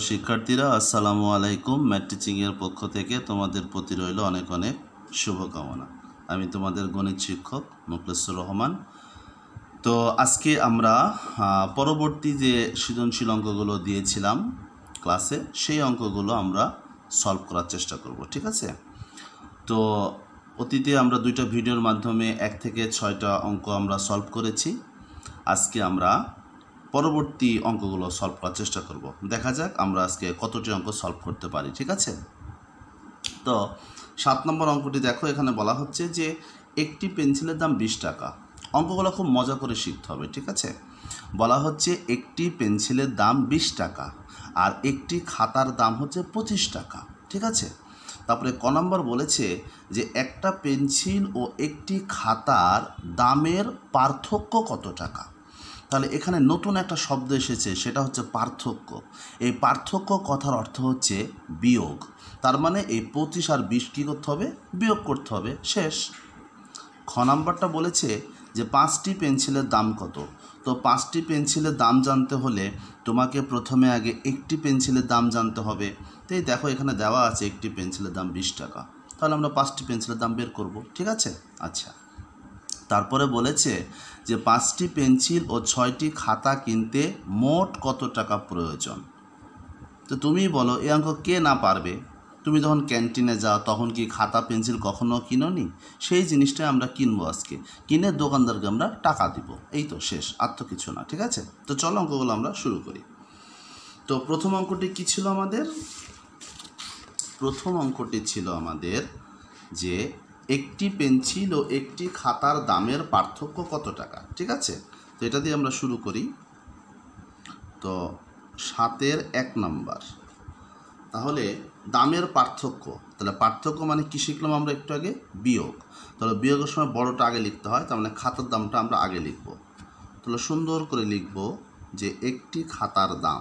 শিক্ষার্থীরা আসসালামু আলাইকুম। ম্যাথ টিচিংয়ের পক্ষ থেকে তোমাদের প্রতি রইল অনেক অনেক শুভকামনা। আমি তোমাদের গণিত শিক্ষক মুখলেসুর রহমান। তো আজকে আমরা পরবর্তী যে সৃজনশীল অঙ্কগুলো দিয়েছিলাম ক্লাসে, সেই অঙ্কগুলো আমরা সলভ করার চেষ্টা করব, ঠিক আছে? তো অতীতে আমরা দুইটা ভিডিওর মাধ্যমে 1 থেকে 6টা অঙ্ক আমরা সলভ করেছি। আজকে আমরা পরবর্তী অঙ্কগুলো সলভ করার চেষ্টা করব। দেখা যাক আমরা আজকে কতটি অঙ্ক সলভ করতে পারি, ঠিক আছে? তো 7 নম্বর অঙ্কটি দেখো, এখানে বলা হচ্ছে যে একটি পেন্সিলের দাম 20 টাকা। অঙ্কগুলো খুব মজা করে শিখতে হবে, ঠিক আছে? বলা হচ্ছে একটি পেন্সিলের দাম 20 টাকা আর একটি খাতার দাম হচ্ছে 25 টাকা, ঠিক আছে? তারপরে ক নম্বর বলেছে যে একটা পেন্সিল ও একটি খাতার দামের পার্থক্য কত টাকা। তাহলে এখানে নতুন একটা শব্দ এসেছে, সেটা হচ্ছে পার্থক্য। এই পার্থক্য কথার অর্থ হচ্ছে বিয়োগ। তার মানে এই 25 আর 20 কী করতে হবে? বিয়োগ করতে হবে, শেষ। খ নাম্বারটা বলেছে যে 5টি পেন্সিলের দাম কত। তো 5টি পেন্সিলের দাম জানতে হলে তোমাকে প্রথমে আগে একটি পেন্সিলের দাম জানতে হবে। তো এই দেখো, এখানে দেওয়া আছে একটি পেন্সিলের দাম 20 টাকা। তাহলে আমরা 5টি পেন্সিলের দাম বের করব, ঠিক আছে? আচ্ছা, তারপরে বলেছে যে 5টি পেন্সিল ও 6টি খাতা কিনতে মোট কত টাকা প্রয়োজন। তো তুমি বলো, এই অঙ্ক কে না পারবে? তুমি যখন ক্যান্টিনে যাও তখন কি খাতা পেন্সিল কখনো কিনোনি? সেই জিনিসটাই আমরা কিনবো আজকে, কিনে দোকানদারকে আমরা টাকা দিব, এই তো শেষ, আর তো কিছু না, ঠিক আছে? তো চলো অঙ্কগুলো আমরা শুরু করি। তো প্রথম অঙ্কটি কি ছিল আমাদের? প্রথম অঙ্কটি ছিল আমাদের যে একটি পেন্সিল ও একটি খাতার দামের পার্থক্য কত টাকা, ঠিক আছে? তো এটা দিয়ে আমরা শুরু করি। তো 7-এর 1 নম্বর, তাহলে দামের পার্থক্য, তাহলে পার্থক্য মানে কি শিখলাম আমরা একটু আগে? বিয়োগ। তাহলে বিয়োগের সময় বড়টা আগে লিখতে হয়, তার মানে খাতার দামটা আমরা আগে লিখব। তাহলে সুন্দর করে লিখব যে একটি খাতার দাম,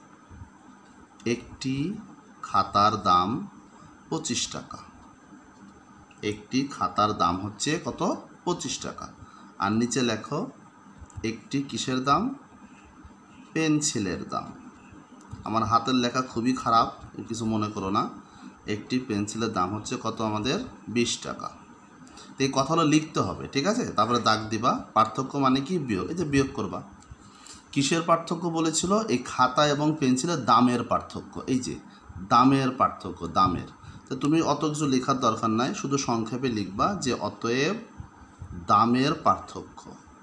একটি খাতার দাম 25 টাকা। একটি খাতার দাম হচ্ছে কত? 25 টাকা। আর নিচে লেখো একটি কিসের দাম? পেন্সিলের দাম। আমার হাতের লেখা খুবই খারাপ, কিছু মনে করো না। একটি পেন্সিলের দাম হচ্ছে কত আমাদের? 20 টাকা। তো এই কথাগুলো লিখতে হবে, ঠিক আছে? তারপরে দাগ দিবা। পার্থক্য মানে কি? বিয়োগ। এই যে বিয়োগ করবা। কিসের পার্থক্য বলেছিল? এই খাতা এবং পেন্সিলের দামের পার্থক্য। এই যে দামের পার্থক্য, দামের। তো তুমি অত কিছু লেখার দরকার নাই, শুধু সংক্ষেপে লিখবা যে অতএব দামের পার্থক্য,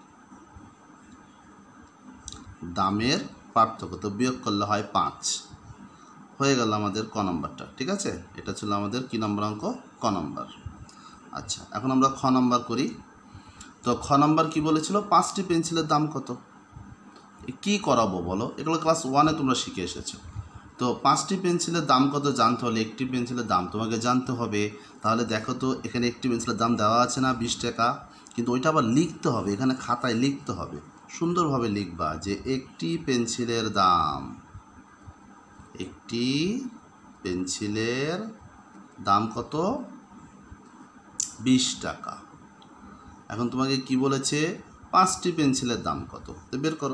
দামের পার্থক্য। তো বিয়োগ করলে হয় 5। হয়ে গেল আমাদের ক নম্বরটা, ঠিক আছে? এটা ছিল আমাদের কি নম্বর অঙ্ক? ক নম্বর। আচ্ছা, এখন আমরা খ নম্বর করি। তো খ নম্বর কি বলেছিল? 5টি পেন্সিলের দাম কত? কি করাবো বলো? এগুলো ক্লাস 1-এ তোমরা শিখে এসেছো। তো 5টি পেন্সিলের দাম কত জানতে হলে একটি পেন্সিলের দাম তোমাকে জানতে হবে। তাহলে দেখো তো, এখানে একটি পেন্সিলের দাম দেওয়া আছে না 20 টাকা, কিন্তু ওইটা আবার লিখতে হবে, এখানে খাতায় লিখতে হবে। সুন্দরভাবে লিখবা যে একটি পেন্সিলের দাম, একটি পেন্সিলের দাম কত? 20 টাকা। এখন তোমাকে কি বলেছে? 5টি পেন্সিলের দাম কত, তো বের করো।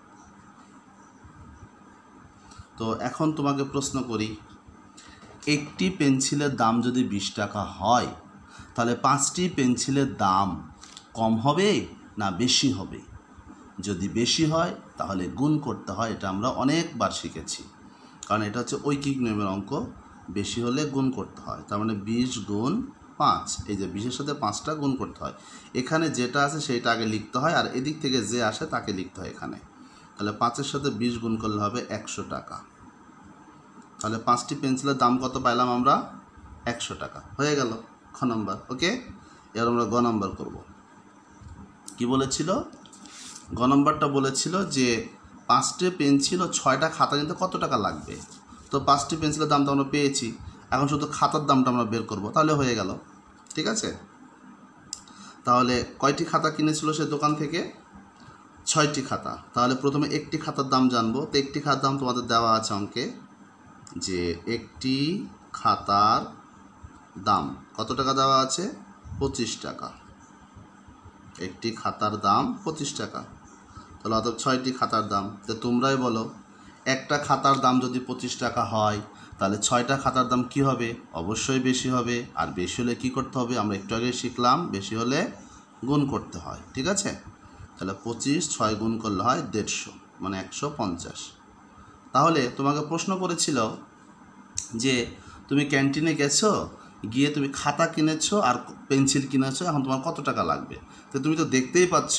তো এখন তোমাকে প্রশ্ন করি, একটি পেন্সিলের দাম যদি 20 টাকা হয়, তাহলে 5টি পেন্সিলের দাম কম হবে না বেশি হবে? যদি বেশি হয় তাহলে গুণ করতে হয়, এটা আমরা অনেকবার শিখেছি, কারণ এটা হচ্ছে ঐকিক নিয়মের অঙ্ক। বেশি হলে গুণ করতে হয়, তার মানে 20 গুণ 5, এই যে 20-এর সাথে 5টা গুণ করতে হয়। এখানে যেটা আছে সেইটা আগে লিখতে হয়, আর এদিক থেকে যে আসে তাকে লিখতে হয় এখানে। তাহলে 5-এর সাথে 20 গুণ করলে হবে 100 টাকা। তাহলে 5টি পেন্সিলের দাম কত পাইলাম আমরা? 100 টাকা। হয়ে গেল খ নম্বর। ওকে, এবার আমরা গ নম্বর করব। কি বলেছিল? গ নম্বরটা বলেছিল যে 5টি পেন্সিল ও 6টা খাতা কিনতে কত টাকা লাগবে। তো 5টি পেন্সিলের দাম তো আমরা পেয়েছি, এখন শুধু খাতার দামটা আমরা বের করব, তাহলে হয়ে গেল, ঠিক আছে? তাহলে কয়টি খাতা কিনেছিল সে দোকান থেকে? 6টি খাতা। তাহলে প্রথমে একটি খাতার দাম জানবো। তো একটি খাতার দাম তোমাদের দেওয়া আছে অঙ্কে, যে একটি খাতার দাম কত টাকা দেওয়া আছে? 25 টাকা। একটি খাতার দাম 25 টাকা। তাহলে অর্থাৎ 6টি খাতার দাম। তো তোমরাই বলো একটা খাতার দাম যদি 25 টাকা হয় তাহলে 6টা খাতার দাম কি হবে? অবশ্যই বেশি হবে। আর বেশি হলে কী করতে হবে? আমরা একটু আগে শিখলাম, বেশি হলে গুণ করতে হয়। ঠিক আছে, তাহলে 25 6 গুণ করলে হয় 150, মানে 150। তাহলে তোমাকে প্রশ্ন করেছিল যে তুমি ক্যান্টিনে গেছো, গিয়ে তুমি খাতা কিনেছো আর পেন্সিল কিনেছো, এখন তোমার কত টাকা লাগবে? তো তুমি তো দেখতেই পাচ্ছ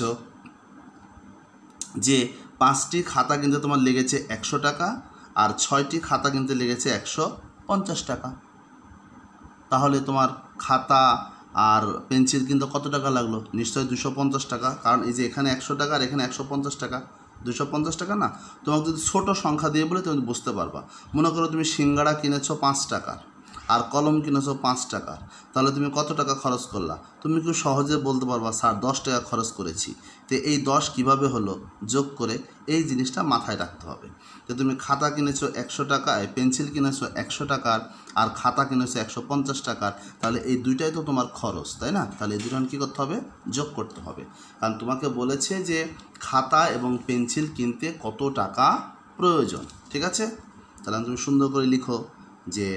যে 5টি খাতা কিনতে তোমার লেগেছে 100 টাকা আর 6টি খাতা কিনতে লেগেছে 150 টাকা। তাহলে তোমার খাতা আর পেন্সিল কিনতে কত টাকা লাগলো? নিশ্চয়ই 250 টাকা, কারণ এই যে এখানে 100 টাকা আর এখানে 150 টাকা, 250 টাকা না? তোমাকে যদি ছোটো সংখ্যা দিয়ে বলে তুমি বুঝতে পারবা। মনে করো তুমি সিঙ্গাড়া কিনেছো 5 টাকার আর কলম কিনেছো 5 টাকার, তাহলে তুমি কত টাকা খরচ করলা? তুমি খুব সহজে বলতে পারবা স্যার 10 টাকা খরচ করেছি। তো এই 10 কিভাবে হলো যোগ করে এই জিনিসটা মাথায় রাখতে হবে। তো তুমি খাতা কিনেছো 100 টাকায়, পেন্সিল কিনেছো 100 টাকার আর খাতা কিনেছো 150 টাকার, তাহলে এই দুইটাই তো তোমার খরচ, তাই না? তাহলে এই দুটো কী করতে হবে? যোগ করতে হবে। কারণ তোমাকে বলেছে যে খাতা এবং পেন্সিল কিনতে কত টাকা প্রয়োজন। ঠিক আছে, তাহলে তুমি সুন্দর করে লিখো যে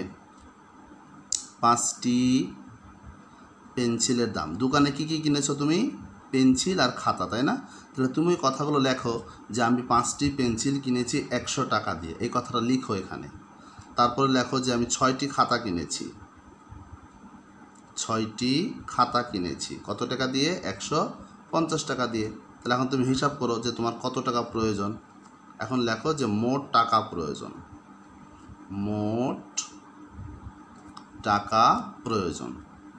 5টি পেন্সিলের দাম। দোকানে কী কী কিনেছো তুমি? পেন্সিল আর খাতা, তাই না? তাহলে তুমি কথাগুলো লেখো যে আমি 5টি পেন্সিল কিনেছি 100 টাকা দিয়ে, এই কথাটা লিখো এখানে। তারপরে লেখো যে আমি 6টি খাতা কিনেছি, 6টি খাতা কিনেছি কত টাকা দিয়ে? 150 টাকা দিয়ে। তাহলে এখন তুমি হিসাব করো যে তোমার কত টাকা প্রয়োজন। এখন লেখো যে মোট টাকা প্রয়োজন, মোট টাকা প্রয়োজন,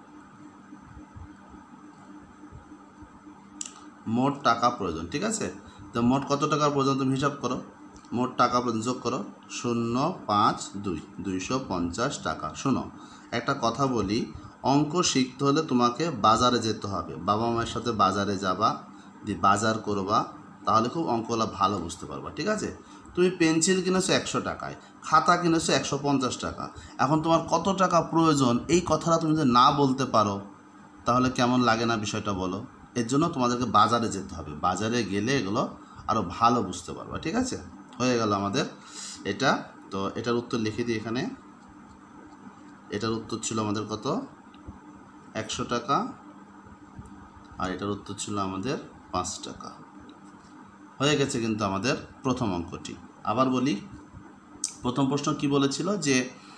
মোট টাকা প্রয়োজন। ঠিক আছে, তো মোট কত টাকার প্রয়োজন তুমি হিসাব করো। মোট টাকা প্রয়োজন যোগ করো 052, 250 টাকা। শোনো, একটা কথা বলি, অঙ্ক শিখতে হলে তোমাকে বাজারে যেতে হবে। বাবা মায়ের সাথে বাজারে যাবা, দিয়ে বাজার করবা, তাহলে খুব অঙ্কগুলো ভালো বুঝতে পারবা। ঠিক আছে, তুমি পেন্সিল কিনেছো 100 টাকায়, খাতা কিনেছো 150 টাকা, এখন তোমার কত টাকা প্রয়োজন এই কথাটা তুমি যদি না বলতে পারো তাহলে কেমন লাগে না বিষয়টা বলো? এর জন্য তোমাদেরকে বাজারে যেতে হবে, বাজারে গেলে এগুলো আরও ভালো বুঝতে পারবা। ঠিক আছে, হয়ে গেল আমাদের এটা। তো এটার উত্তর লিখে দিই এখানে। এটার উত্তর ছিল আমাদের কত? 100 টাকা, আর এটার উত্তর ছিল আমাদের 5 টাকা। হয়ে গেছে কিন্তু আমাদের প্রথম অঙ্কটি। আবার বলি, প্রথম প্রশ্ন কি বলেছিল যে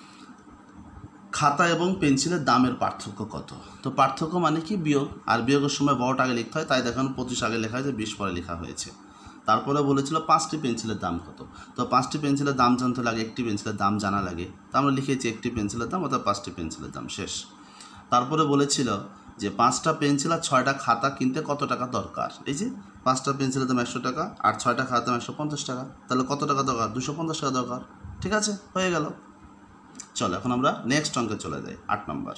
খাতা এবং পেন্সিলের দামের পার্থক্য কত? তো পার্থক্য মানে কি? বিয়োগ। আর বিয়োগের সময় বড়টা আগে লিখতে হয়, তাই দেখুন 25 আগে লেখা হয়েছে, 20 পরে লেখা হয়েছে। তারপরে বলেছিল 5টি পেন্সিলের দাম কত। তো 5টি পেন্সিলের দাম জানতে লাগে, একটি পেন্সিলের দাম জানা লাগে। তো আমরা লিখেছি একটি পেন্সিলের দাম, অর্থাৎ 5টি পেন্সিলের দাম, শেষ। তারপরে বলেছিল যে 5টা পেন্সিল আর 6টা খাতা কিনতে কত টাকা দরকার। এই যে 5টা পেন্সিলের দাম 100 টাকা আর 6টা খাতার দাম 150 টাকা, তাহলে কত টাকা দরকার? 250 টাকা দরকার। ঠিক আছে, হয়ে গেল। চলো এখন আমরা নেক্সট অঙ্কে চলে যাই, 8 নম্বর।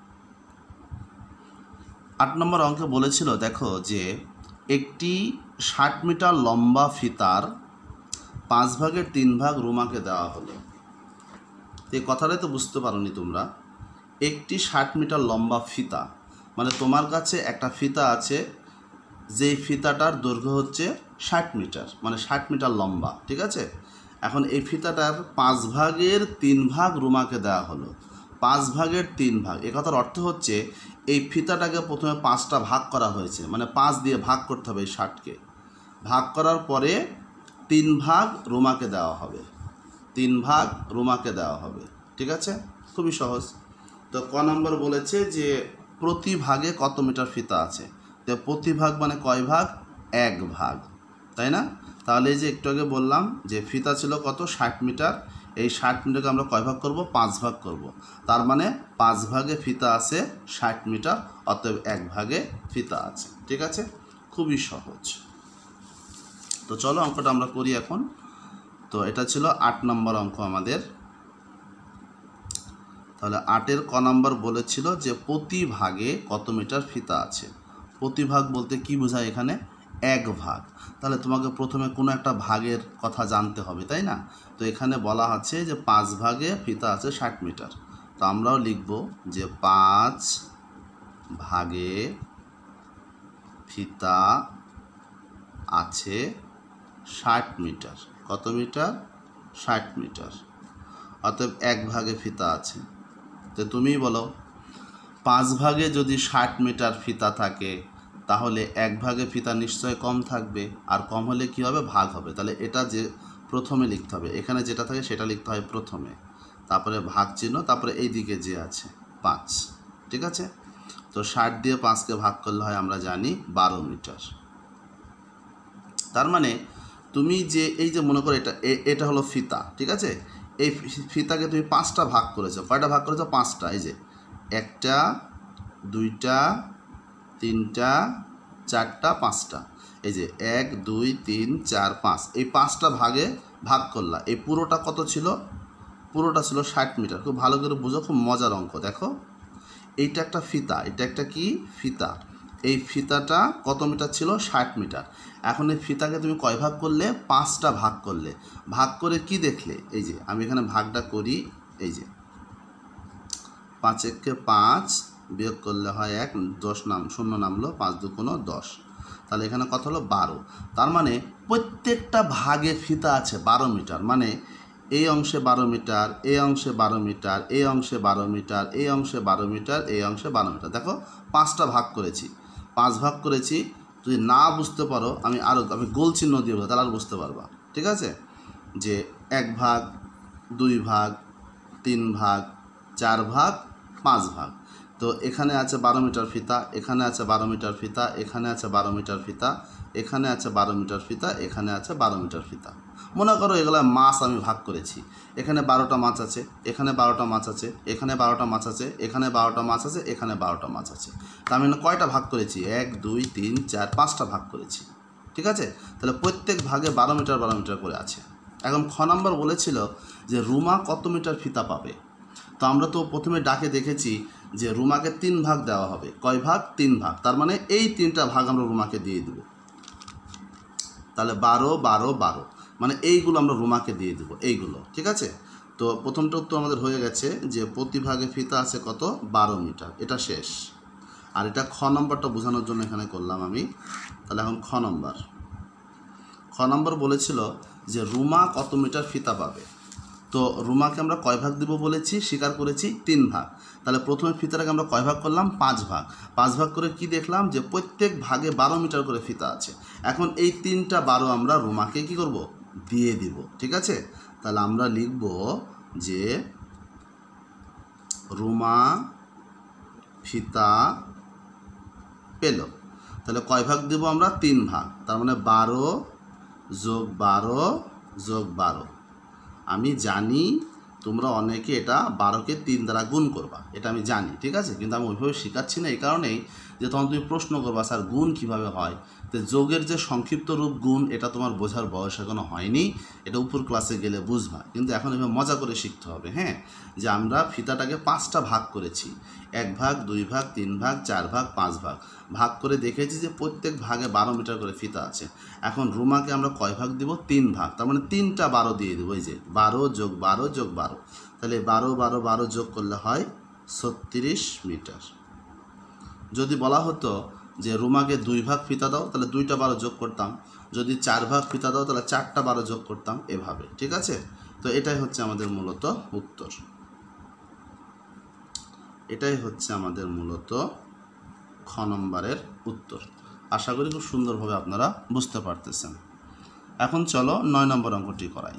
8 নম্বর অঙ্কে বলেছিল, দেখো যে একটি 60 মিটার লম্বা ফিতার 5 ভাগের 3 ভাগ রুমাকে দেওয়া হলো। এই কথাটাই তো বুঝতে পারোনি তোমরা। একটি 60 মিটার লম্বা ফিতা, মানে তোমার কাছে একটা ফিতা আছে, যেই ফিতাটার দৈর্ঘ্য হচ্ছে 60 মিটার, মানে 60 মিটার লম্বা। ঠিক আছে, এখন এই ফিতাটার 5 ভাগের 3 ভাগ রুমাকে দেওয়া হলো। 5 ভাগের 3 ভাগ, এ কথার অর্থ হচ্ছে এই ফিতাটাকে প্রথমে 5টা ভাগ করা হয়েছে, মানে 5 দিয়ে ভাগ করতে হবে। এই 60কে ভাগ করার পরে 3 ভাগ রুমাকে দেওয়া হবে, 3 ভাগ রুমাকে দেওয়া হবে। ঠিক আছে, খুবই সহজ। তো ক নম্বর বলেছে যে প্রতি ভাগে কত মিটার ফিতা আছে। তো প্রতি ভাগ মানে কয় ভাগ? 1 ভাগ, তাই না? তাহলে এই যে একটু আগে বললাম যে ফিতা ছিল কত? 60 মিটার। এই 60 মিটারকে আমরা কয় ভাগ করব? 5 ভাগ করব। তার মানে 5 ভাগে ফিতা আছে 60 মিটার, অতএব 1 ভাগে ফিতা আছে। ঠিক আছে, খুবই সহজ। তো চলো অঙ্কটা আমরা করি এখন। তো এটা ছিল 8 নম্বর অঙ্ক আমাদের। তাহলে 8-এর ক নম্বর বলেছিল যে প্রতি ভাগে কত মিটার ফিতা আছে। প্রতি ভাগ বলতে কি বোঝায় এখানে? 1 ভাগ। তাহলে তোমাকে প্রথমে কোনো একটা ভাগের কথা জানতে হবে, তাই না? তো এখানে বলা আছে যে 5 ভাগে ফিতা আছে 60 মিটার। তো আমরাও লিখব যে 5 ভাগে ফিতা আছে 60 মিটার। কত মিটার? 60 মিটার। অতএব 1 ভাগে ফিতা আছে। তো তুমিই বলো 5 ভাগে যদি 60 মিটার ফিতা থাকে তাহলে 1 ভাগে ফিতা নিশ্চয় কম থাকবে, আর কম হলে কি হবে? ভাগ হবে। তাহলে এটা যে প্রথমে লিখতে হবে, এখানে যেটা থাকে সেটা লিখতে হয় প্রথমে, তারপরে ভাগ চিহ্ন, তারপরে এই দিকে যে আছে 5। ঠিক আছে? তো 60 দিয়ে 5কে ভাগ করলে হয় আমরা জানি 12 মিটার। তার মানে তুমি যে এই যে মনে করো এটা হলো ফিতা, ঠিক আছে? এই ফিতাকে তুমি 5টা ভাগ করেছো। কয়টা ভাগ করেছো? 5টা। এই যে 1টা 2টা 3টা 4টা 5টা, এই যে 1 2 3 4 5, এই 5টা ভাগে ভাগ করলা। এই পুরোটা কত ছিল? পুরোটা ছিল 60 মিটার। খুব ভালো করে বুঝো, খুব মজার অঙ্ক। দেখো এইটা একটা ফিতা, এটা একটা কি ফিতা। এই ফিতাটা কত মিটার ছিল? 60 মিটার। এখন এই ফিতাকে তুমি কয় ভাগ করলে? 5টা ভাগ করলে। ভাগ করে কি দেখলে? এই যে আমি এখানে ভাগটা করি, এই যে 5 একে 5 বিয়োগ করলে হয় 1, 10 শূন্য নামলো, 5 2 10। তাহলে এখানে কত হলো? 12। তার মানে প্রত্যেকটা ভাগে ফিতা আছে 12 মিটার। মানে এই অংশে 12 মিটার, এই অংশে 12 মিটার, এই অংশে 12 মিটার, এই অংশে 12 মিটার, এই অংশে 12 মিটার। দেখো 5টা ভাগ করেছি, 5 ভাগ করেছি। যদি না বুঝতে পারো আমি গোল চিহ্ন দিয়ে বলবো, তাহলে আর বুঝতে পারবা। ঠিক আছে? যে 1 ভাগ 2 ভাগ 3 ভাগ 4 ভাগ 5 ভাগ। তো এখানে আছে 12 মিটার ফিতা, এখানে আছে 12 মিটার ফিতা, এখানে আছে 12 মিটার ফিতা, এখানে আছে 12 মিটার ফিতা, এখানে আছে 12 মিটার ফিতা। মনে করো এগুলো মাছ আমি ভাগ করেছি। এখানে 12টা মাছ আছে, এখানে 12টা মাছ আছে, এখানে 12টা মাছ আছে, এখানে 12টা মাছ আছে, এখানে 12টা মাছ আছে। তা আমি কয়টা ভাগ করেছি? 1 2 3 4 5টা ভাগ করেছি। ঠিক আছে? তাহলে প্রত্যেক ভাগে 12 মিটার 12 মিটার করে আছে। এখন খ নম্বর বলেছিল যে রুমা কত মিটার ফিতা পাবে। তো আমরা তো প্রথমে ডাকে দেখেছি যে রুমাকে 3 ভাগ দেওয়া হবে। কয় ভাগ? 3 ভাগ। তার মানে এই 3টা ভাগ আমরা রুমাকে দিয়ে দেব। তাহলে 12 12 12, মানে এইগুলো আমরা রুমাকে দিয়ে দেব, এইগুলো। ঠিক আছে? তো প্রথমটা উত্তর আমাদের হয়ে গেছে যে প্রতি ভাগে ফিতা আছে কত? 12 মিটার। এটা শেষ। আর এটা খ নম্বরটা বোঝানোর জন্য এখানে করলাম আমি। তাহলে এখন খ নম্বর বলেছিল যে রুমা কত মিটার ফিতা পাবে। তো রুমাকে আমরা কয় ভাগ দিব বলেছি? স্বীকার করেছি 3 ভাগ। তাহলে প্রথমে ফিতাটাকে আমরা কয় ভাগ করলাম? 5 ভাগ। 5 ভাগ করে কি দেখলাম? যে প্রত্যেক ভাগে 12 মিটার করে ফিতা আছে। এখন এই 3টা 12 আমরা রুমাকে কি করব? দিয়ে দিব। ঠিক আছে? তাহলে আমরা লিখব যে রুমা ফিতা পেল। তাহলে কয় ভাগ দেব আমরা? 3 ভাগ। তার মানে 12 যোগ 12 যোগ 12। আমি জানি তোমরা অনেকে এটা 12কে 3 দ্বারা গুণ করবা, এটা আমি জানি। ঠিক আছে? কিন্তু আমি ওইভাবে শেখাচ্ছি না এই কারণেই যে তখন তুমি প্রশ্ন করবা স্যার গুণ কীভাবে হয়। তো যোগের যে সংক্ষিপ্ত রূপ গুণ, এটা তোমার বোঝার বয়স এখনো হয়নি, এটা উপর ক্লাসে গেলে বুঝবা। কিন্তু এখন এভাবে মজা করে শিখতে হবে। হ্যাঁ, যে আমরা ফিতাটাকে 5টা ভাগ করেছি, 1 ভাগ 2 ভাগ 3 ভাগ 4 ভাগ 5 ভাগ। ভাগ করে দেখেছি যে প্রত্যেক ভাগে 12 মিটার করে ফিতা আছে। এখন রুমাকে আমরা কয় ভাগ দিব? 3 ভাগ। তার মানে 3টা 12 দিয়ে দেবো। এই যে 12 যোগ 12 যোগ 12। তাহলে 12 12 12 যোগ করলে হয় 36 মিটার। যদি বলা হতো যে রুমাকে 2 ভাগ ফিতা দাও, তাহলে 2টা 12 যোগ করতাম। যদি 4 ভাগ ফিতা দাও, তাহলে 4টা 12 যোগ করতাম, এভাবে। ঠিক আছে? তো এটাই হচ্ছে আমাদের মূলত উত্তর। এটাই হচ্ছে আমাদের মূলত খ নম্বরের উত্তর। আশা করি খুব সুন্দরভাবে আপনারা বুঝতে পারতেছেন। এখন চলো 9 নম্বর অঙ্কটি করাই।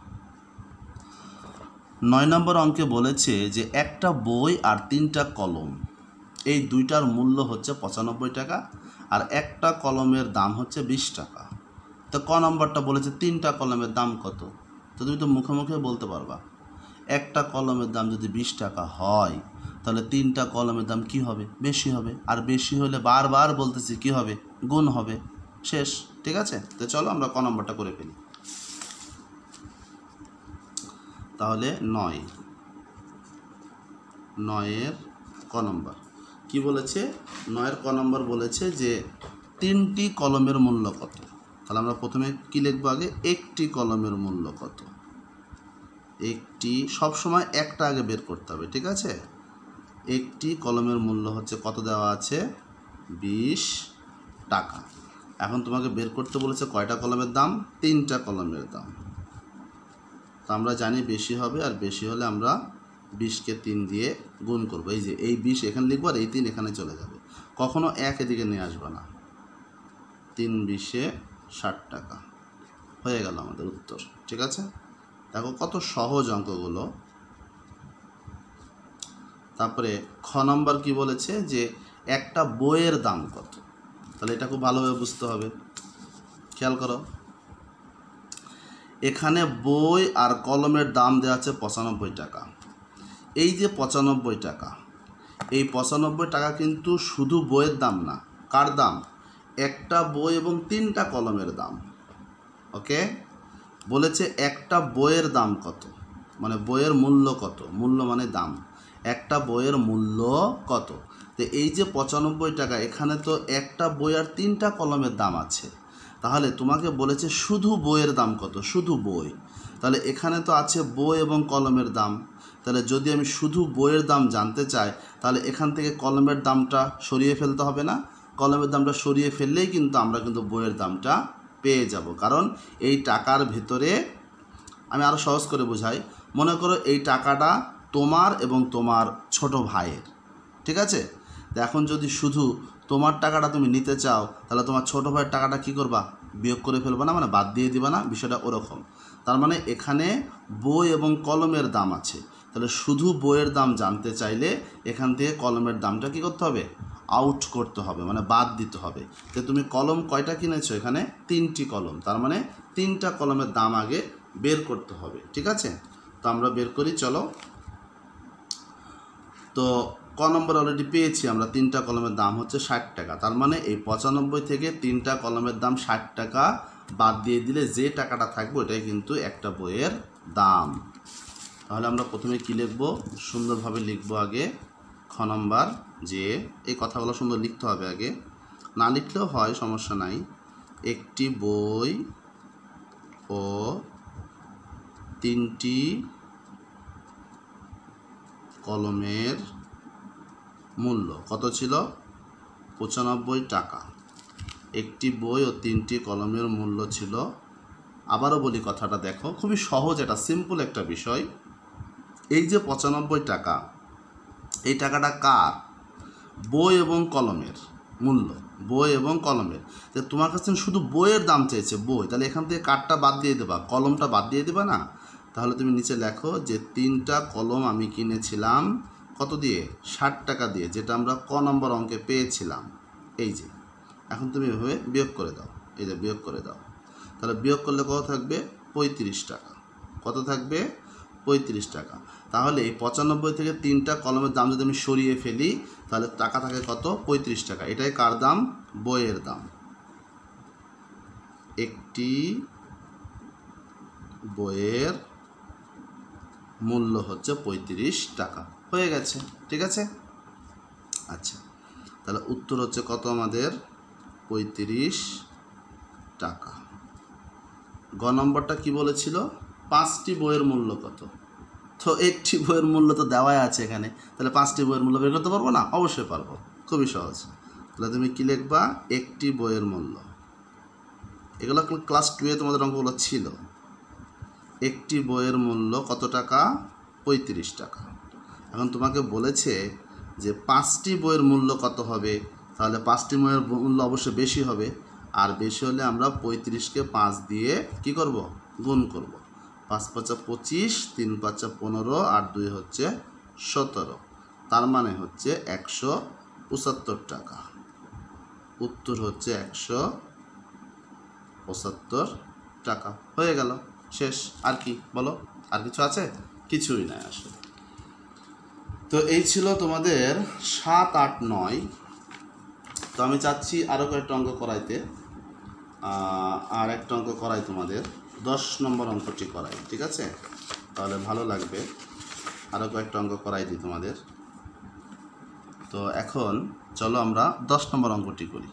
9 নম্বর অঙ্কে বলেছে যে একটা বই আর 3টা কলম, এই দুইটার মূল্য হচ্ছে 95 টাকা, আর একটা কলমের দাম হচ্ছে 20 টাকা। তো ক নম্বরটা বলেছে 3টা কলমের দাম কত। তো তুমি তো মুখে মুখে বলতে পারবা, একটা কলমের দাম যদি 20 টাকা হয় তাহলে 3টা কলমের দাম কি হবে? বেশি হবে। আর বেশি হলে বারবার বলতেছি কি হবে? গুণ হবে। শেষ। ঠিক আছে? তো চলো আমরা ক নম্বরটা করে ফেলি। তাহলে 9-এর ক নম্বর কি বলেছে? 9-এর ক নম্বর বলেছে যে 3টি কলমের মূল্য কত। তাহলে আমরা প্রথমে কি লিখবো? আগে একটি কলমের মূল্য কত। একটি, সবসময় একটা আগে বের করতে হবে। ঠিক আছে? একটি কলমের মূল্য হচ্ছে কত দেওয়া আছে? 20 টাকা। এখন তোমাকে বের করতে বলেছে কয়টা কলমের দাম? 3টা কলমের দাম। তো আমরা জানি বেশি হবে, আর বেশি হলে আমরা 20কে 3 দিয়ে গুণ করব। এই যে এই 20 এখানে লিখবো আর এই 3 এখানে চলে যাবে, কখনো 1 এদিকে নিয়ে আসবে না। 3 20-এ 60 টাকা হয়ে গেল আমাদের উত্তর। ঠিক আছে, দেখো কত সহজ অঙ্কগুলো। তারপরে খ নম্বর কি বলেছে যে একটা বইয়ের দাম কত, তাহলে এটা খুব ভালোভাবে বুঝতে হবে। খেয়াল করো, এখানে বই আর কলমের দাম দেওয়া আছে 95 টাকা। এই যে 95 টাকা, এই 95 টাকা কিন্তু শুধু বইয়ের দাম না। কার দাম? একটা বই এবং 3টা কলমের দাম। ওকে, বলেছে একটা বইয়ের দাম কত, মানে বইয়ের মূল্য কত, মূল্য মানে দাম, একটা বইয়ের মূল্য কত। তো এই যে 95 টাকা, এখানে তো একটা বই আর 3টা কলমের দাম আছে, তাহলে তোমাকে বলেছে শুধু বইয়ের দাম কত, শুধু বই। তাহলে এখানে তো আছে বই এবং কলমের দাম, তাহলে যদি আমি শুধু বইয়ের দাম জানতে চাই, তাহলে এখান থেকে কলমের দামটা সরিয়ে ফেলতে হবে না? কলমের দামটা সরিয়ে ফেললেই কিন্তু আমরা কিন্তু বইয়ের দামটা পেয়ে যাব। কারণ এই টাকার ভিতরে, আমি আরও সহজ করে বোঝাই, মনে করো এই টাকাটা তোমার এবং তোমার ছোট ভাইয়ের। ঠিক আছে, এখন যদি শুধু তোমার টাকাটা তুমি নিতে চাও, তাহলে তোমার ছোট ভাইয়ের টাকাটা কী করবা? বিয়োগ করে ফেলবা না, মানে বাদ দিয়ে দিবা না, বিষয়টা ওরকম। তার মানে এখানে বই এবং কলমের দাম আছে, তাহলে শুধু বইয়ের দাম জানতে চাইলে এখান থেকে কলমের দামটা কী করতে হবে? আউট করতে হবে, মানে বাদ দিতে হবে। তো তুমি কলম কয়টা কিনেছো? এখানে 3টি কলম, তার মানে 3টা কলমের দাম আগে বের করতে হবে। ঠিক আছে, তো আমরা বের করি, চলো। তো ক নম্বর অলরেডি পেয়েছি আমরা, 3টা কলমের দাম হচ্ছে 60 টাকা। তার মানে এই 95 থেকে 3টা কলমের দাম 60 টাকা বাদ দিয়ে দিলে যে টাকাটা থাকবে ওটাই কিন্তু একটা বইয়ের দাম। তাহলে আমরা প্রথমে কী লিখব? সুন্দরভাবে লিখব আগে খ নম্বর, যে এই কথাগুলো সুন্দর লিখতে হবে আগে, না লিখলেও হয়, সমস্যা নাই। একটি বই ও 3টি কলমের মূল্য কত ছিল? 95 টাকা। একটি বই ও 3টি কলমের মূল্য ছিল, আবারও বলি কথাটা, দেখো খুবই সহজ, এটা সিম্পল একটা বিষয়। এই যে 95 টাকা, এই টাকাটা কার? বই এবং কলমের মূল্য, বই এবং কলমের। যে তোমার কাছে শুধু বইয়ের দাম চেয়েছে, বই, তাহলে এখান থেকে কারটা বাদ দিয়ে দেবা, কলমটা বাদ দিয়ে দেবা না? তাহলে তুমি নিচে লেখো যে 3টা কলম আমি কিনেছিলাম কত দিয়ে? 60 টাকা দিয়ে, যেটা আমরা ক নম্বর অঙ্কে পেয়েছিলাম। এই যে এখন তুমি এভাবে বিয়োগ করে দাও, এই যে বিয়োগ করে দাও, তাহলে বিয়োগ করলে কত থাকবে? 35 টাকা। কত থাকবে? 35 টাকা। তাহলে এই 95 থেকে 3টা কলমের দাম যদি আমি সরিয়ে ফেলি, তাহলে টাকা থাকে কত? 35 টাকা। এটাই কার দাম? বইয়ের দাম। একটি বইয়ের মূল্য হচ্ছে 35 টাকা। হয়ে গেছে, ঠিক আছে। আচ্ছা, তাহলে উত্তর হচ্ছে কত আমাদের? 35 টাকা। গ নম্বরটা কি বলেছিল? 5টি বইয়ের মূল্য কত? তো একটি বইয়ের মূল্য তো দেওয়াই আছে এখানে, তাহলে 5টি বইয়ের মূল্য বের করতে পারবো না? অবশ্যই পারবো, খুবই সহজ। তাহলে তুমি কি লিখবা? একটি বইয়ের মূল্য। এগুলো ক্লাস 2-এ তোমাদের অঙ্কগুলো ছিল। একটি বইয়ের মূল্য কত টাকা? 35 টাকা। এখন তোমাকে বলেছে যে 5টি বইয়ের মূল্য কত হবে, তাহলে 5টি বইয়ের মূল্য অবশ্যই বেশি হবে, আর বেশি হলে আমরা 35কে 5 দিয়ে কি করব? গুণ করব। 5 5 25, 3 5 15, আর 2 হচ্ছে 17, তার মানে হচ্ছে 175 টাকা। উত্তর হচ্ছে 175 টাকা। হয়ে গেল, শেষ। আর কি বলো? আর কিছু আছে? কিছুই নাই আসলে। তো এই ছিল তোমাদের 7, 8, 9। তো আমি চাচ্ছি আরও কয়েকটা অঙ্ক করাইতে, আর একটা অঙ্ক করাই তোমাদের, 10 নম্বর অঙ্কটি করাই, ঠিক আছে? তাহলে ভালো লাগবে। আরও কয়েকটা অঙ্ক করাই দিই তোমাদের। তো এখন চলো আমরা 10 নম্বর অঙ্কটি করি।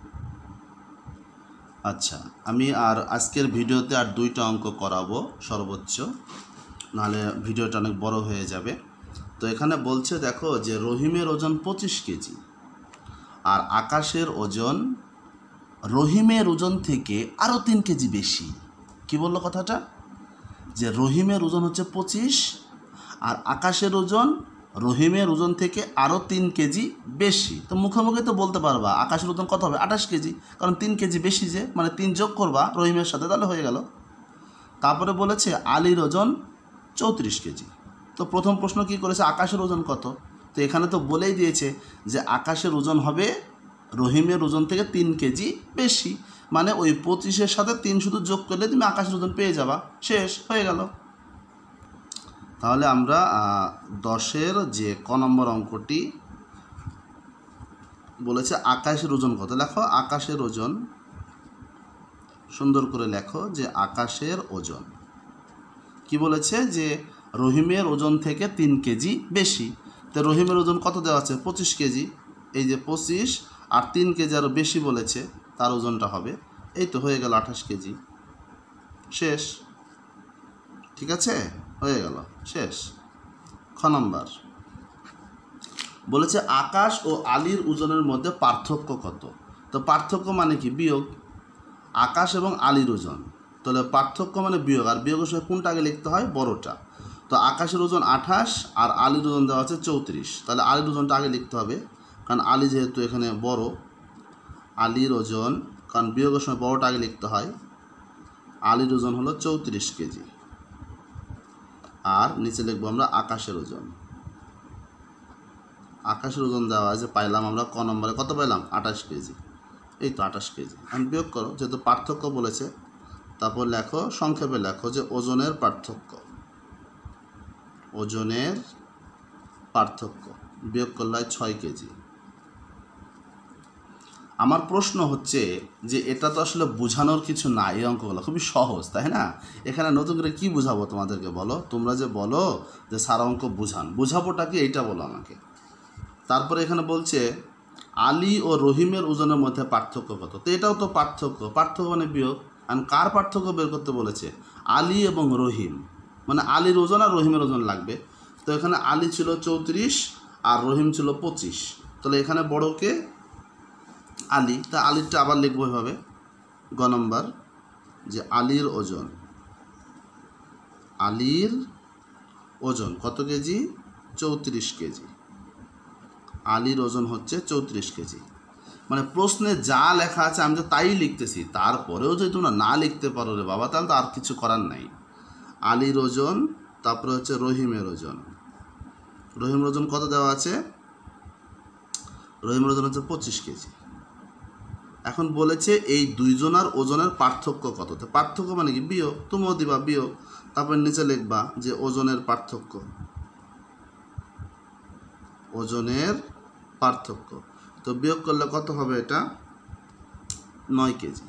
আচ্ছা, আমি আর আজকের ভিডিওতে আর 2টা অঙ্ক করাবো সর্বোচ্চ, নাহলে ভিডিওটা অনেক বড় হয়ে যাবে। তো এখানে বলছে দেখো যে রহিমের ওজন 25 কেজি, আর আকাশের ওজন রহিমের ওজন থেকে আরও 3 কেজি বেশি। কি বললো কথাটা? যে রহিমের ওজন হচ্ছে 25 আর আকাশের ওজন রহিমের ওজন থেকে আরও 3 কেজি বেশি। তো মুখোমুখি তো বলতে পারবা আকাশের ওজন কত হবে, 28 কেজি, কারণ 3 কেজি বেশি, যে মানে 3 যোগ করবা রহিমের সাথে, তাহলে হয়ে গেল। তারপরে বলেছে আলীর ওজন 34 কেজি। তো প্রথম প্রশ্ন কি করেছে, আকাশের ওজন কত? তো এখানে তো বলেই দিয়েছে যে আকাশের ওজন হবে রহিমের ওজন থেকে 3 কেজি বেশি, মানে ওই 25-এর সাথে 3 শুধু যোগ করলে তুমি আকাশের ওজন পেয়ে যাবা, শেষ হয়ে গেল। তাহলে আমরা 10-এর যে ক নম্বর অঙ্কটি বলেছে আকাশের ওজন কত, লেখো আকাশের ওজন, সুন্দর করে লেখো যে আকাশের ওজন কি বলেছে, যে রহিমের ওজন থেকে 3 কেজি বেশি। তো রহিমের ওজন কত দেওয়া আছে, 25 কেজি, এই যে 25 আর 3 কেজি আরও বেশি বলেছে, তার ওজনটা হবে, এই তো হয়ে গেল 28 কেজি, শেষ। ঠিক আছে, হয়ে গেল, শেষ। খ নম্বর বলেছে আকাশ ও আলীর ওজনের মধ্যে পার্থক্য কত। তো পার্থক্য মানে কি, বিয়োগ। আকাশ এবং আলীর ওজন, তাহলে পার্থক্য মানে বিয়োগ, আর বিয়োগের সময় কোনটা আগে লিখতে হয়, বড়টা। তো আকাশের ওজন 28 আর আলীর ওজন দেওয়া আছে 34, তাহলে আলীর ওজনটা আগে লিখতে হবে, কারণ আলী যেহেতু এখানে বড়, আলীর ওজন, কারণ বিয়োগের সময় বড়টা আগে লিখতে হয়, আলীর ওজন হলো 34 কেজি। আর নিচে লিখবো আমরা আকাশের ওজন। আকাশের ওজন দেওয়া আছে, পাইলাম আমরা ক নম্বরে কত পাইলাম, 28 কেজি, এই তো 28 কেজি। আমি বিয়োগ করো, যেহেতু পার্থক্য বলেছে, তারপর লেখো, সংক্ষেপে লেখো যে ওজনের পার্থক্য, ওজনের পার্থক্য বিয়োগ করলে হয় 6 কেজি। আমার প্রশ্ন হচ্ছে যে এটা তো আসলে বোঝানোর কিছু না, এই অঙ্কগুলো খুবই সহজ, তাই না? এখানে নতুন করে কী বোঝাবো তোমাদেরকে, বলো? তোমরা যে বলো যে সারা অঙ্ক বুঝান, বোঝাবোটা কি এইটা বলো আমাকে। তারপরে এখানে বলছে আলী ও রহিমের ওজনের মধ্যে পার্থক্য কত। তো এটাও তো পার্থক্য, পার্থক্য মানে বিয়োগ। আর কার পার্থক্য বের করতে বলেছে, আলী এবং রহিম, মানে আলীর ওজন আর রহিমের ওজন লাগবে। তো এখানে আলী ছিল 34 আর রহিম ছিল 25, তাহলে এখানে বড়কে আলী, তা আলীরটা আবার লিখবো এভাবে, গ নম্বর, যে আলীর ওজন, আলীর ওজন কত কেজি, 34 কেজি। আলীর ওজন হচ্ছে 34 কেজি। মানে প্রশ্নে যা লেখা আছে আমি তো তাই লিখতেছি, তারপরেও যদি তোমরা না লিখতে পারো রে বাবা, তাহলে তো আর কিছু করার নাই। আলীর ওজন, তারপরে হচ্ছে রহিমের ওজন, রহিমের ওজন কত দেওয়া আছে, রহিমের ওজন হচ্ছে 25 কেজি। এখন বলেছে এই দুইজনার ওজনের পার্থক্য কত। তো পার্থক্য মানে কি, বিয়োগ, তুমিও দিবা বিয়োগ, তারপর নিচে লিখবা যে ওজনের পার্থক্য, ওজনের পার্থক্য। তো বিয়োগ করলে কত হবে, এটা 9 কেজি।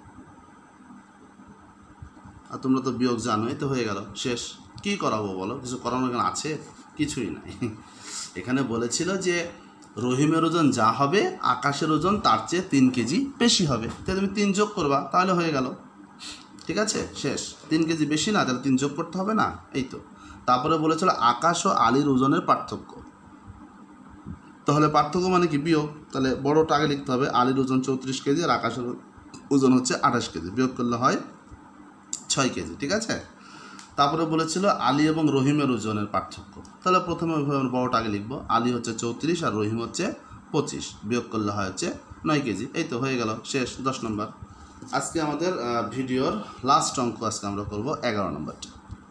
আর তোমরা তো বিয়োগ জানোই, তো হয়ে গেল, শেষ। কি করাবো বলো, কিছু করানোর এখানে আছে, কিছুই নাই। এখানে বলেছিল যে রহিমের ওজন যা হবে আকাশের ওজন তার চেয়ে 3 কেজি বেশি হবে, তাহলে তুমি 3 যোগ করবা, তাহলে হয়ে গেল। ঠিক আছে, শেষ। 3 কেজি বেশি না, তাহলে 3 যোগ করতে হবে না, এই তো। তারপরে বলেছিল আকাশ ও আলীর ওজনের পার্থক্য, তাহলে পার্থক্য মানে কি, বিয়োগ। তাহলে বড়টা আগে লিখতে হবে, আলীর ওজন 34 কেজি আর আকাশের ওজন হচ্ছে 28 কেজি, বিয়োগ করলে হয় 6 কেজি। ঠিক আছে, তারপরে বলেছিল আলী এবং রহিমের ওজনের পার্থক্য, তাহলে প্রথমে ওইভাবে বড়টা আগে লিখবো, আলী হচ্ছে 34 আর রহিম হচ্ছে 25, বিয়োগ করলে হয় হচ্ছে 9 কেজি, এই তো হয়ে গেল, শেষ। 10 নম্বর। আজকে আমাদের ভিডিওর লাস্ট অঙ্ক আজকে আমরা করব 11 নম্বরটা।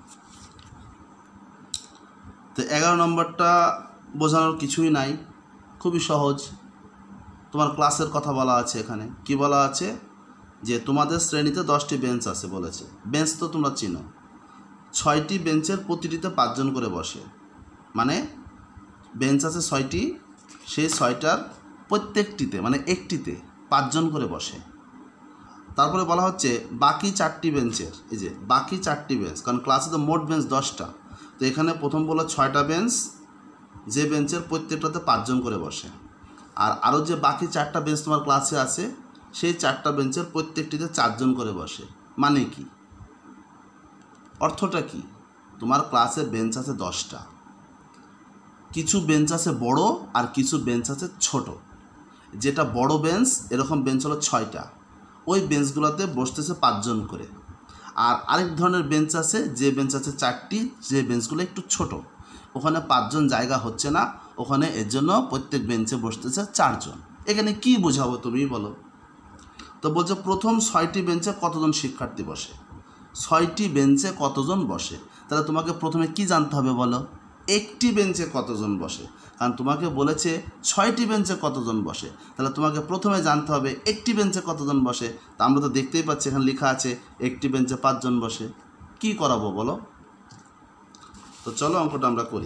তো 11 নম্বরটা বোঝানোর কিছুই নাই, খুবই সহজ। তোমার ক্লাসের কথা বলা আছে এখানে, কি বলা আছে, যে তোমাদের শ্রেণীতে 10টি বেঞ্চ আছে বলেছে। বেঞ্চ তো তোমরা চিনো, 6টি বেঞ্চের প্রতিটিতে 5 জন করে বসে, মানে বেঞ্চ আছে 6টি, সেই 6টার প্রত্যেকটিতে মানে একটিতে 5 জন করে বসে। তারপরে বলা হচ্ছে বাকি 4টি বেঞ্চের, এই যে বাকি 4টি বেঞ্চ, কারণ ক্লাসে তো মোট বেঞ্চ 10টা, তো এখানে প্রথম বলো 6টা বেঞ্চ, যে বেঞ্চের প্রত্যেকটাতে 5 জন করে বসে, আর আরও যে বাকি 4টা বেঞ্চ তোমার ক্লাসে আছে, সেই 4টা বেঞ্চের প্রত্যেকটিতে 4 জন করে বসে। মানে কি, অর্থটা কি, তোমার ক্লাসে বেঞ্চ আছে 10টা, কিছু বেঞ্চ আছে বড় আর কিছু বেঞ্চ আছে ছোট। যেটা বড় বেঞ্চ, এরকম বেঞ্চ হলো 6টা, ওই বেঞ্চগুলোতে বসতেছে 5 জন করে, আর আরেক ধরনের বেঞ্চ আছে, যে বেঞ্চ আছে 4টি, যে বেঞ্চগুলো একটু ছোট, ওখানে 5 জন জায়গা হচ্ছে না, ওখানে এর জন্য প্রত্যেক বেঞ্চে বসতেছে 4 জন। এখানে কি বোঝাবো তুমি বলো? তো বলছে প্রথম 6টি বেঞ্চে কতজন শিক্ষার্থী বসে। 6টি বেঞ্চে কতজন বসে, তাহলে তোমাকে প্রথমে কি জানতে হবে বলো? একটি বেঞ্চে কতজন বসে, কারণ তোমাকে বলেছে 6টি বেঞ্চে কতজন বসে, তাহলে তোমাকে প্রথমে জানতে হবে একটি বেঞ্চে কতজন বসে। তা আমরা তো দেখতেই পাচ্ছি এখানে লেখা আছে একটি বেঞ্চে 5 জন বসে। কি করাবো বলো? তো চলো অঙ্কটা আমরা করি।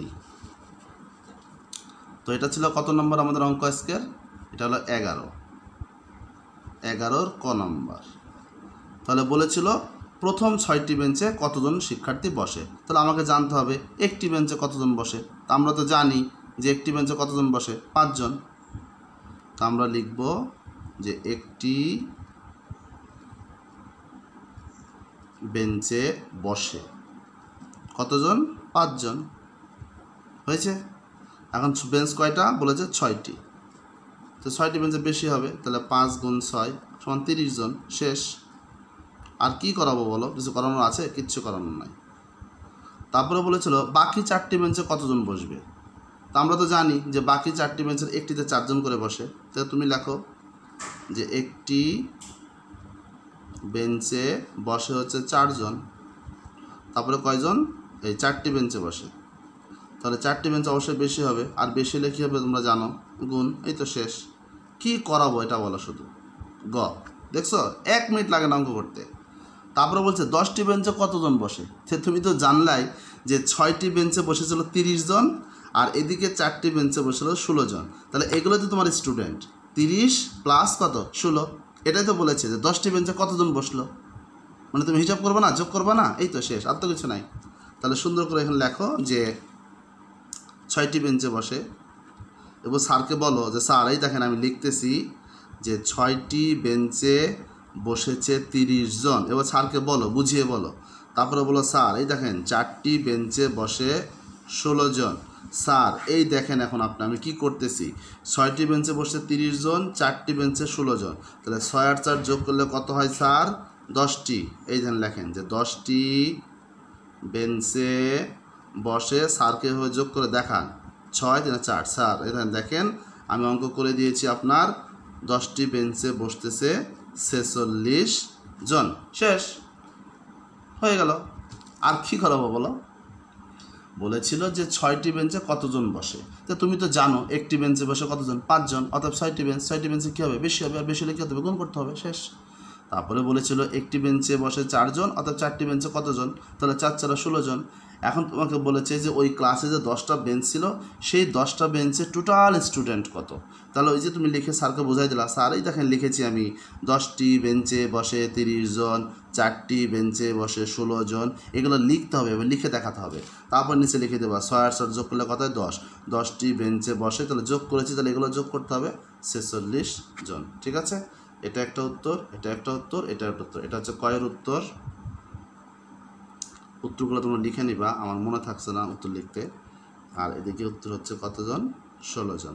তো এটা ছিল কত নম্বর আমাদের অঙ্ক আজকের? এটা হলো 11 ক নম্বর। তাহলে বলেছিল প্রথম 6টি বেঞ্চে কতজন শিক্ষার্থী বসে, তাহলে আমাকে জানতে হবে একটি বেঞ্চে কতজন বসে। তা আমরা তো জানি যে একটি বেঞ্চে কতজন বসে, 5 জন। তা আমরা লিখব যে একটি বেঞ্চে বসে কতজন? 5 জন। হয়েছে? এখন বেঞ্চ কয়টা বলেছে? 6টি। তো 6টি বেঞ্চে বেশি হবে, তাহলে 5 × 6 = 30 জন। শেষ। আর কি করাবো বলো? কিছু করানোর আছে? কিচ্ছু করানোর নাই। তারপরে বলেছিল বাকি 4টি বেঞ্চে কতজন বসবে। তা আমরা তো জানি যে বাকি 4টি বেঞ্চের একটিতে 4 জন করে বসে। তাহলে তুমি লেখো যে একটি বেঞ্চে বসে হচ্ছে 4 জন। তারপরে কয়জন? এই 4টি বেঞ্চে বসে, তাহলে 4টি বেঞ্চ অবশ্যই বেশি হবে। আর বেশি হলে কী হবে তোমরা জানো? গুণ। এই তো শেষ। কি করাবো এটা বলো শুধু? গ। দেখছো 1 মিনিট লাগে না অঙ্ক করতে। তারপরে বলছে 10টি বেঞ্চে কতজন বসে। তুমি তো জানলাই যে 6টি বেঞ্চে বসেছিল 30 জন, আর এদিকে 4টি বেঞ্চে বসেছিল 16 জন। তাহলে এগুলো তো তোমার স্টুডেন্ট। 30 প্লাস কত? 16। এটাই তো বলেছে যে 10টি বেঞ্চে কতজন বসলো, মানে তুমি হিসাব করবে না, যোগ করবে না। এই তো শেষ, আর তো কিছু নাই। তাহলে সুন্দর করে এখানে লেখো যে 6টি বেঞ্চে বসে, এবং স্যারকে বলো যে স্যার এই দেখেন আমি লিখতেছি যে 6টি বেঞ্চে বসেছে 30 জন। এবার স্যারকে বলো, বুঝিয়ে বলো। তারপরে বলো স্যার এই দেখেন 4টি বেঞ্চে বসে 16 জন। স্যার এই দেখেন এখন আমি কি করতেছি, 6টি বেঞ্চে বসে 30 জন, 4টি বেঞ্চে 16 জন। তাহলে 6 আর 4 যোগ করলে কত হয় স্যার? 10টি। এই দেখেন লেখেন যে 10টি বেঞ্চে বসে। স্যারকে হয়ে যোগ করে দেখান, 6 3 4। স্যার এখানে দেখেন আমি অঙ্ক করে দিয়েছি আপনার 10টি বেঞ্চে বসতেছে 46 জন। শেষ হয়ে গেল। আর কি করাবো বলো? বলেছিল যে 6টি বেঞ্চে কতজন বসে। তো তুমি তো জানো একটি বেঞ্চে বসে কতজন? 5 জন। অর্থাৎ 6টি বেঞ্চে কী হবে? বেশি হবে। আর বেশি হলে কী হতে হবে? গুণ করতে হবে। শেষ। তারপরে বলেছিল একটি বেঞ্চে বসে 4 জন, অর্থাৎ 4টি বেঞ্চে কতজন? তাহলে 4 4 16 জন। এখন তোমাকে বলেছে যে ওই ক্লাসে যে 10টা বেঞ্চ ছিল, সেই 10টা বেঞ্চে টোটাল স্টুডেন্ট কত। তাহলে ওই যে তুমি লিখে স্যারকে বোঝাই দিলা, স্যার এই দেখেন লিখেছি আমি 10টি বেঞ্চে বসে 30 জন, 4টি বেঞ্চে বসে 16 জন। এগুলো লিখতে হবে, এবার লিখে দেখাতে হবে। তারপর নিচে লিখে দেবা 6 আর 6 যোগ করলে কত হয়? 10। 10টি বেঞ্চে বসে, তাহলে যোগ করেছি, তাহলে এগুলো যোগ করতে হবে 46 জন। ঠিক আছে? এটা একটা উত্তর, এটা একটা উত্তর, এটা একটা উত্তর। এটা হচ্ছে কয়ের উত্তর। উত্তরগুলো তোমরা লিখে নিবা, আমার মনে থাকছে না উত্তর লিখতে। আর এদিকে উত্তর হচ্ছে কতজন? 16 জন।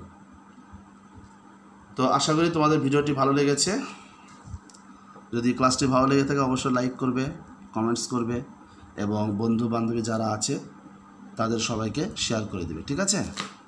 তো আশা করি তোমাদের ভিডিওটি ভালো লেগেছে। যদি ক্লাসটি ভালো লেগে থাকে অবশ্যই লাইক করবে, কমেন্টস করবে, এবং বন্ধু বান্ধবী যারা আছে তাদের সবাইকে শেয়ার করে দেবে। ঠিক আছে?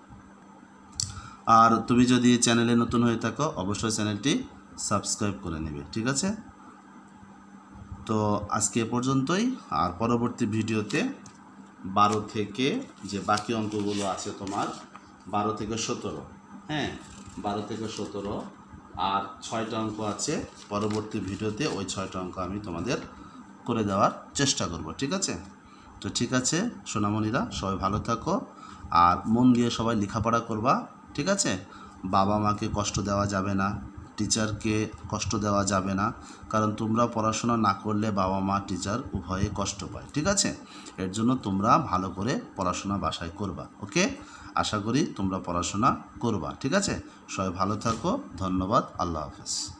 আর তুমি যদি চ্যানেলে নতুন হয়ে থাকো অবশ্যই চ্যানেলটি সাবস্ক্রাইব করে নেবে। ঠিক আছে? তো আজকে এ পর্যন্তই। আর পরবর্তী ভিডিওতে 12 থেকে যে বাকি অঙ্কগুলো আছে তোমার 12 থেকে 17, হ্যাঁ 12 থেকে 17 আর 6টা অঙ্ক আছে, পরবর্তী ভিডিওতে ওই 6টা অঙ্ক আমি তোমাদের করে দেওয়ার চেষ্টা করব। ঠিক আছে? তো ঠিক আছে সোনামণিরা, সবাই ভালো থাকো আর মন দিয়ে সবাই লেখাপড়া করবা। ঠিক আছে? বাবা মাকে কষ্ট দেওয়া যাবে না, টিচারকে কষ্ট দেওয়া যাবে না, কারণ তোমরা পড়াশোনা না করলে বাবা মা টিচার উভয়ে কষ্ট পায়। ঠিক আছে? এর জন্য তোমরা ভালো করে পড়াশোনা বাসায় করবা। ওকে? আশা করি তোমরা পড়াশোনা করবা। ঠিক আছে? সবাই ভালো থাকো। ধন্যবাদ। আল্লাহ হাফেজ।